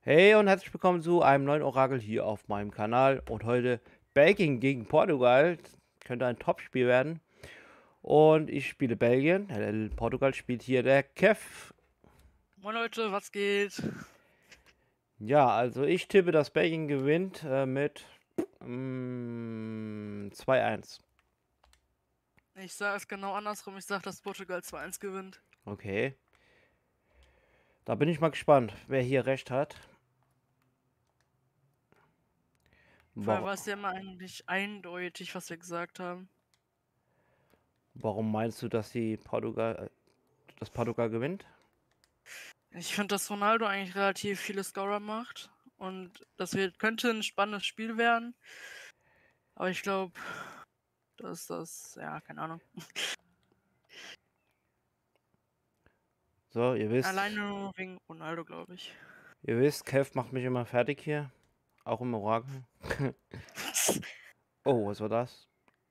Hey und herzlich willkommen zu einem neuen Orakel hier auf meinem Kanal. Und heute Belgien gegen Portugal. Könnte ein Topspiel werden. Und ich spiele Belgien. Portugal spielt hier der Kev. Moin Leute, was geht? Ja, also ich tippe, dass Belgien gewinnt mit 2-1. Ich sage es genau andersrum. Ich sage, dass Portugal 2-1 gewinnt. Okay. Da bin ich mal gespannt, wer hier recht hat. Vorher Warum, war es ja immer eigentlich eindeutig, was wir gesagt haben. warum meinst du, dass dass Portugal gewinnt? Ich finde, dass Ronaldo eigentlich relativ viele Scorer macht. Und könnte ein spannendes Spiel werden. Aber ich glaube, dass ja, keine Ahnung. So, Alleine nur wegen Ronaldo, glaube ich. ihr wisst, Kev macht mich immer fertig hier. Auch im Orakel. Oh, was war das?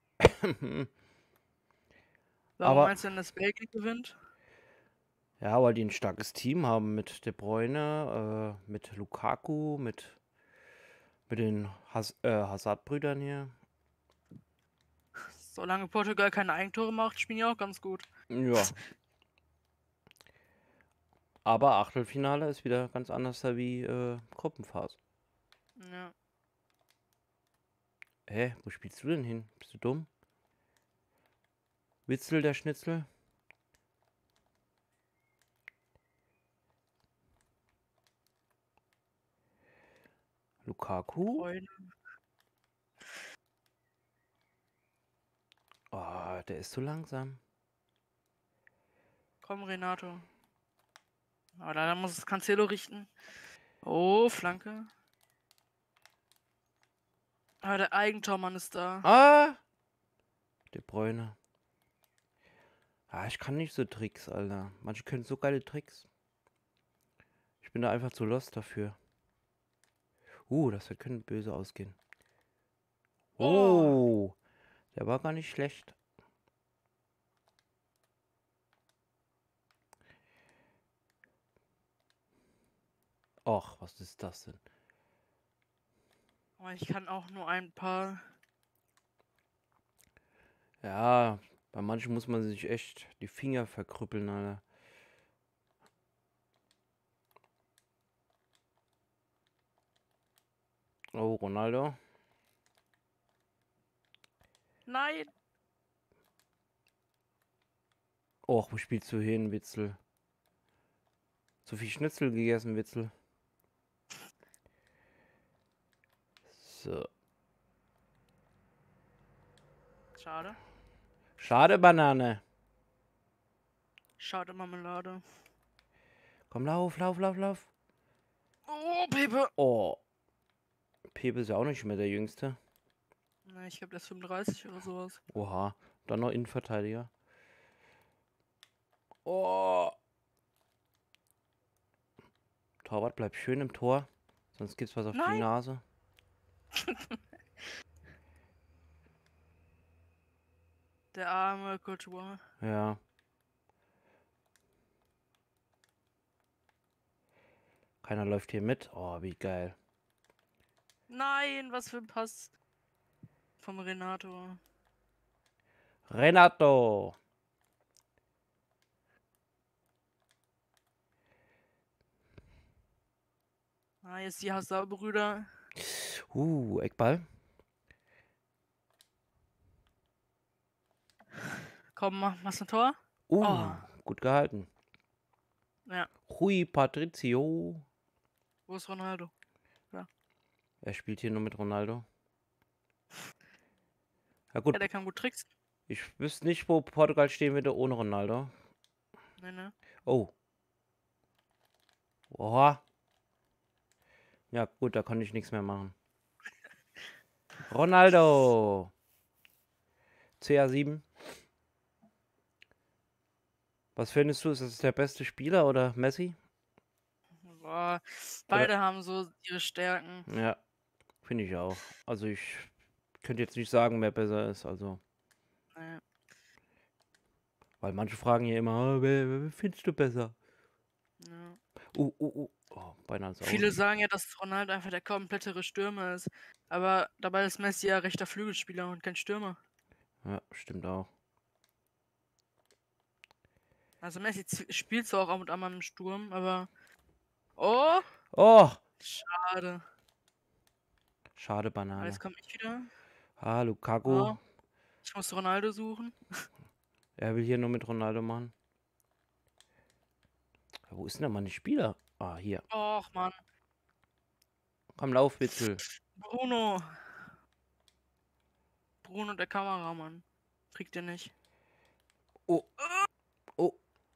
Warum Aber meinst du denn, dass Belgien gewinnt? ja, weil die ein starkes Team haben mit De Bruyne, mit Lukaku, mit den Hazard-Brüdern hier. Solange Portugal keine Eigentore macht, spielen die auch ganz gut. Ja, aber Achtelfinale ist wieder ganz anders da wie Gruppenphase. Ja. Hä, wo spielst du denn hin? Bist du dumm? Witzel, der Schnitzel? Lukaku? Freunde. Oh, der ist zu langsam. Komm, Renato. Aber da muss es Cancelo richten. Oh, Flanke. Ah, der Eigentormann ist da. Ah! De Bruyne. Ah, ich kann nicht so Tricks, Alter. Manche können so geile Tricks. Ich bin da einfach zu lost dafür. Das könnte böse ausgehen. Oh, Oh, der war gar nicht schlecht. Och, was ist das denn? aber ich kann auch nur ein paar. Ja, bei manchen muss man sich echt die Finger verkrüppeln, Alter. Oh, Ronaldo. Nein! Och, wo spielst du hin, Witzel? Zu viel Schnitzel gegessen, Witzel. So. Schade. Schade, Banane. Schade, Marmelade. Komm, lauf, lauf, lauf, lauf. Oh, Pepe! Oh, Pepe ist ja auch nicht mehr der Jüngste. Na, ich glaube, der ist 35 oder sowas. Oha, dann noch Innenverteidiger. Oh, Torwart bleibt schön im Tor. Sonst gibt's was auf die Nein! Nase. Der arme Courtois. Ja, keiner läuft hier mit. Oh, wie geil. Nein, was für ein Pass vom Renato. Renato. Ah, jetzt die Hazard-Brüder. Eckball. Komm, machst du ein Tor? Oh, Gut gehalten. ja. Rui Patricio. Wo ist Ronaldo? Ja. Er spielt hier nur mit Ronaldo. Ja Ja, gut, der kann gut tricksen. ich wüsste nicht, wo Portugal stehen würde ohne Ronaldo. Ne, ne. Oh. Oha. Ja gut, da konnte ich nichts mehr machen. Ronaldo. CR7. Was findest du? Ist das der beste Spieler oder Messi? Boah, Oder? beide haben so ihre Stärken. Ja, finde ich auch. Also ich könnte jetzt nicht sagen, wer besser ist. Also, Ja. weil manche fragen hier immer, wer findest du besser? Ja. Oh, beinahe ins Viele Außen. sagen ja, dass Ronaldo einfach der komplettere Stürmer ist. Aber dabei ist Messi ja rechter Flügelspieler und kein Stürmer. Ja, stimmt auch. Also Messi spielt zwar auch ab und an mal im Sturm, aber. Oh! Oh, Schade. schade Aber Banane. jetzt komme ich wieder. Ah, Lukaku. Oh, ich muss Ronaldo suchen. Er will hier nur mit Ronaldo machen. Ja, wo ist denn da meine Spieler? Ah, hier. Och, Mann. Komm, lauf, Witzel. Bruno. Bruno, der Kameramann. Kriegt ihr nicht. Oh, oh.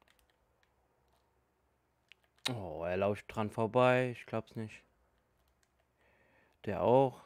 Oh, er läuft dran vorbei. Ich glaub's nicht. Der auch.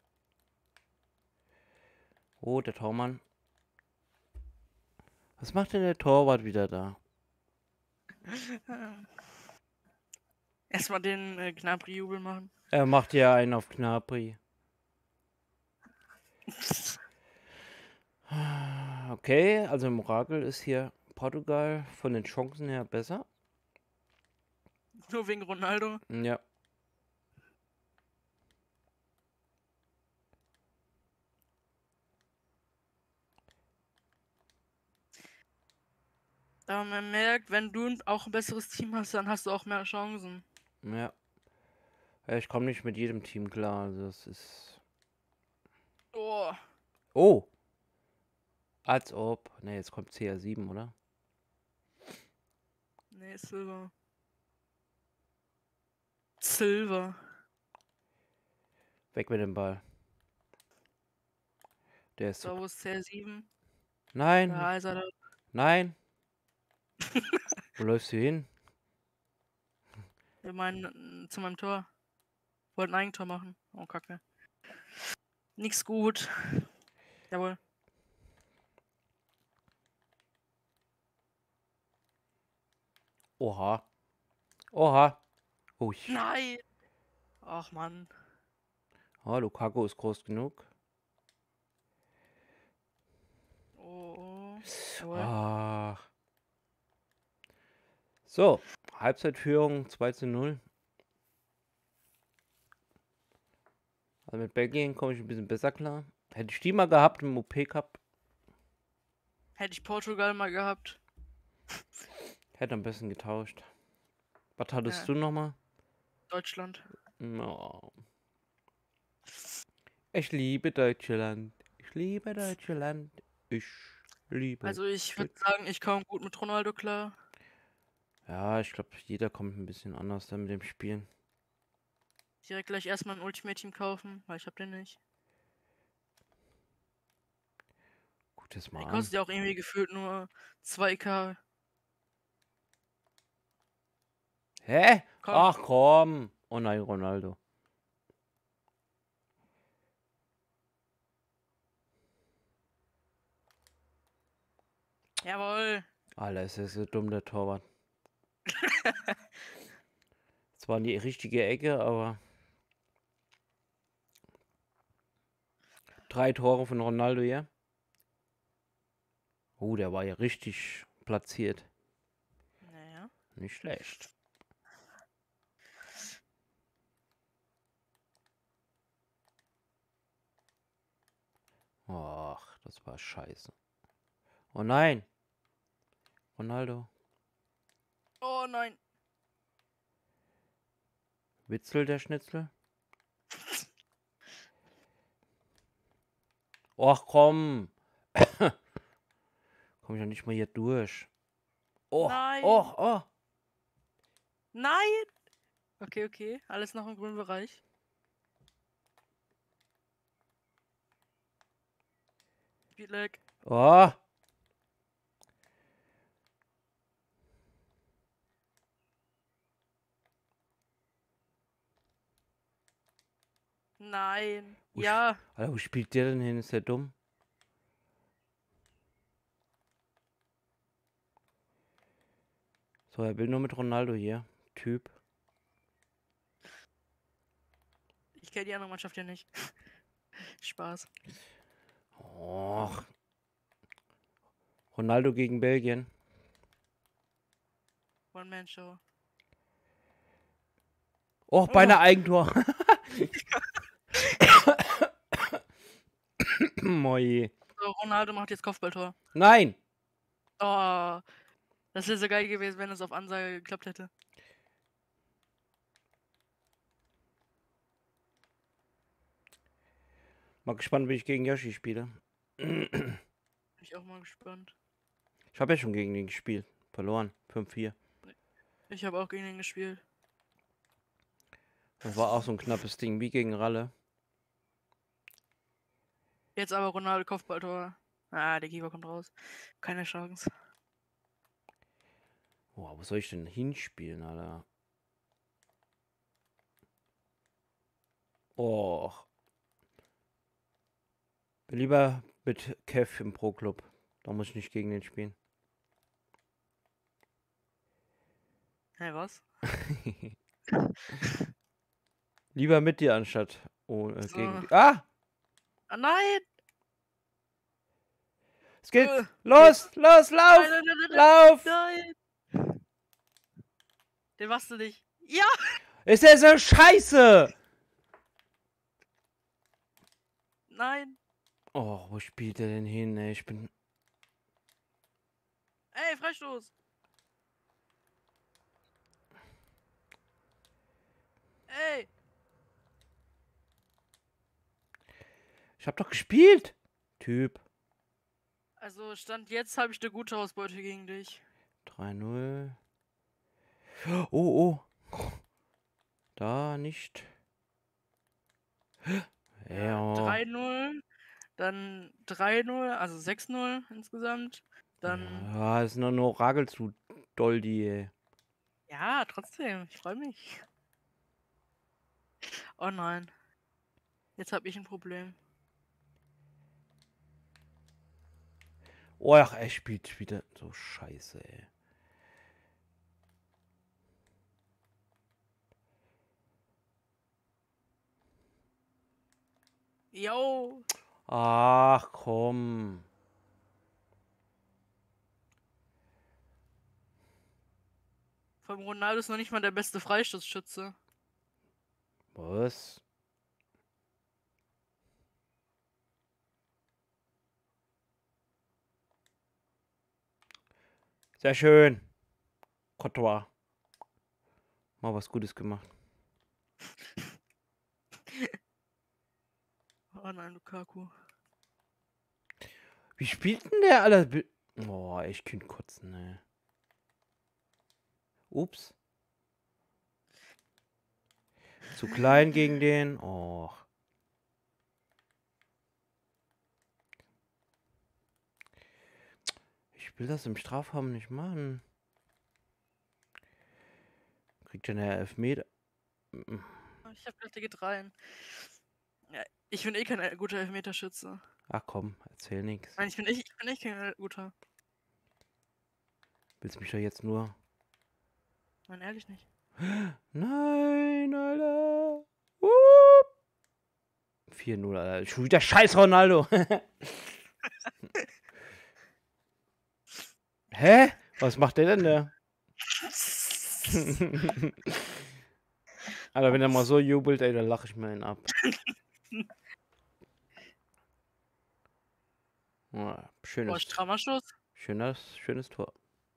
Oh, der Tormann. Was macht denn der Torwart wieder da? Erstmal den Gnabry-Jubel machen. Er macht ja einen auf Gnabry. Okay, also im Orakel ist hier Portugal von den Chancen her besser. Nur wegen Ronaldo. Ja. Aber man merkt, wenn du auch ein besseres Team hast, dann hast du auch mehr Chancen. Ja. Ja, ich komme nicht mit jedem Team klar. Also das ist. Oh. Oh! Als ob. Ne, jetzt kommt CR7, oder? Nee, Silver. Silver. Weg mit dem Ball. Der ist So, so. wo ist CR7? Nein, Da nicht. ist er. Nein. Wo läufst du hin? Wir meinen zu meinem Tor. Wollten ein Eigentor machen. Oh, Kacke. Nix gut. Jawohl. Oha. Oha. Ui. Nein! Ach, Mann. Oh, Lukaku ist groß genug. Oh. Jawohl. Ah. So, Halbzeitführung 2:0. Also mit Belgien komme ich ein bisschen besser klar. Hätte ich die mal gehabt im OP Cup, Hätte ich Portugal mal gehabt. hätte am besten getauscht. Was hattest Ja, du nochmal? Deutschland. Oh. Ich liebe Deutschland. Ich liebe Deutschland. Ich liebe. Also ich würde sagen, ich komme gut mit Ronaldo klar. Ja, ich glaube, jeder kommt ein bisschen anders da mit dem Spielen. Direkt gleich erstmal ein Ultimate Team kaufen, weil ich hab den nicht. Guck das Der mal an. kostet ja auch irgendwie gefühlt nur 2K. Hä? Komm. Ach komm. Oh nein, Ronaldo. Jawohl. Alter, ist das so dumm, der Torwart. Zwar in die richtige Ecke, aber 3 Tore von Ronaldo hier. Oh, der war ja richtig platziert. Naja. Nicht schlecht. Ach, das war scheiße. Oh nein. Ronaldo. Oh nein. Witzel, der Schnitzel. Ach komm. Komm ich doch nicht mal hier durch. Oh, Nein. oh, oh. Nein. Okay, okay. Alles noch im grünen Bereich. Spielleck. Oh. Nein. Wo Ja. Alter, wo spielt der denn hin? Ist der dumm? So, er will nur mit Ronaldo hier. Typ. Ich kenne die andere Mannschaft ja nicht. Spaß. Och. Ronaldo gegen Belgien. One-Man-Show. Oh, beinahe Eigentor. Moi. So, Ronaldo macht jetzt Kopfballtor. Nein. Oh, das wäre so geil gewesen, wenn es auf Ansage geklappt hätte. Mal gespannt, wie ich gegen Yoshi spiele. Bin ich auch mal gespannt. Ich habe ja schon gegen den gespielt. Verloren. 5-4. Ich habe auch gegen ihn gespielt. Das war auch so ein knappes Ding, wie gegen Ralle. Jetzt aber Ronaldo Kopfballtor. Ah, der Keeper kommt raus. Keine Chance. Oh, wo soll ich denn hinspielen, Alter? Oh. Bin lieber mit Kev im Pro-Club. Da muss ich nicht gegen den spielen. Hey, was? Lieber mit dir anstatt So. gegen die. Ah! Ah, nein! Es geht! Äh, Los! Los! Lauf! Nein, nein, nein, nein, Lauf! nein! Den machst du nicht. Ja! Ist der so scheiße? Nein! Oh, wo spielt er denn hin, ey? Ich bin. Ey, Freistoß! Ey! Ich hab doch gespielt! Typ. Also, Stand jetzt habe ich eine gute Ausbeute gegen dich. 3-0. Oh, oh. Da nicht. Ja. 3-0, dann 3-0, also 6-0 insgesamt. Dann. Ja, ist nur Ragel zu doll, die, ey. Ja, trotzdem, ich freue mich. Oh nein. Jetzt habe ich ein Problem. Oh, ach, er spielt wieder so scheiße, ey. Yo! Ach, komm. Vom Ronaldo ist noch nicht mal der beste Freistoßschütze. Was? Sehr schön. Courtois. Mal was Gutes gemacht. Oh nein, Lukaku. Wie spielt denn der, Alter? Oh, ich könnte kotzen, ey. Ups. Zu klein gegen den. Oh. Ich will das im Strafraum nicht machen. Kriegt er eine Elfmeter? Ich hab gedacht, der geht rein. Ja, ich bin eh kein guter Elfmeterschütze. Ach komm, erzähl nichts. Nein, ich bin echt kein guter. Willst mich doch jetzt nur. Nein, ehrlich nicht. Nein, Alter. 4-0, Alter. Schon wieder scheiß Ronaldo. Hä? Was macht der denn da? Alter, wenn er mal so jubelt, ey, dann lache ich mir ihn ab. Oh, Boah, strammer Schuss. Schönes Tor.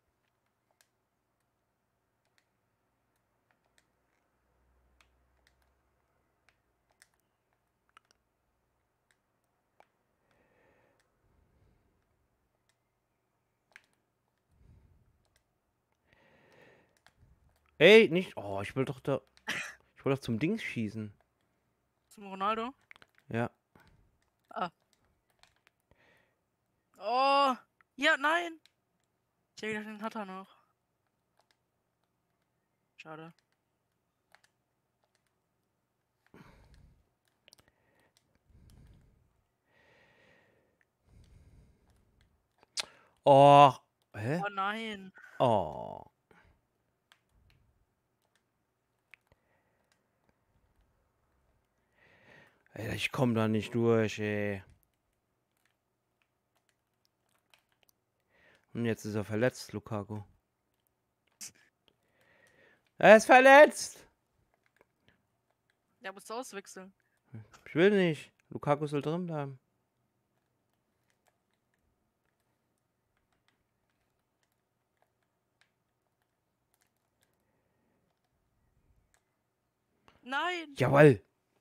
Ey, nicht. Oh, ich will doch da. Ich wollte doch zum Dings schießen. Zum Ronaldo? Ja. Ah. Oh! Ja, nein! Ich hätte gedacht, den hat er noch. Schade. Oh. Hä? Oh nein. Oh. Ey, ich komm da nicht durch, ey. Und jetzt ist er verletzt, Lukaku. Er ist verletzt! Ja, musst du auswechseln. Ich will nicht. Lukaku soll drin bleiben. Nein! Jawohl.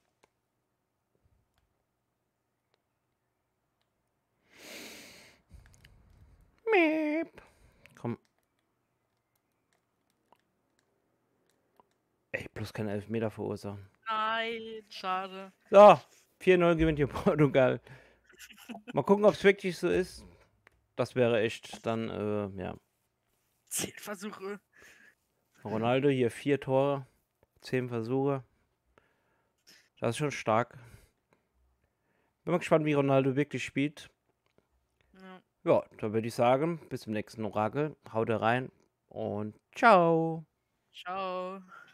Miep. Komm. Ey, bloß keinen Elfmeter verursachen. Nein, schade. So, 4-0 gewinnt hier Portugal. Mal gucken, ob es wirklich so ist. Das wäre echt dann, ja. 10 Versuche. Ronaldo hier 4 Tore, 10 Versuche. Das ist schon stark. Bin mal gespannt, wie Ronaldo wirklich spielt. Ja. Ja, dann würde ich sagen, bis zum nächsten Orakel. Haut rein und ciao. Ciao.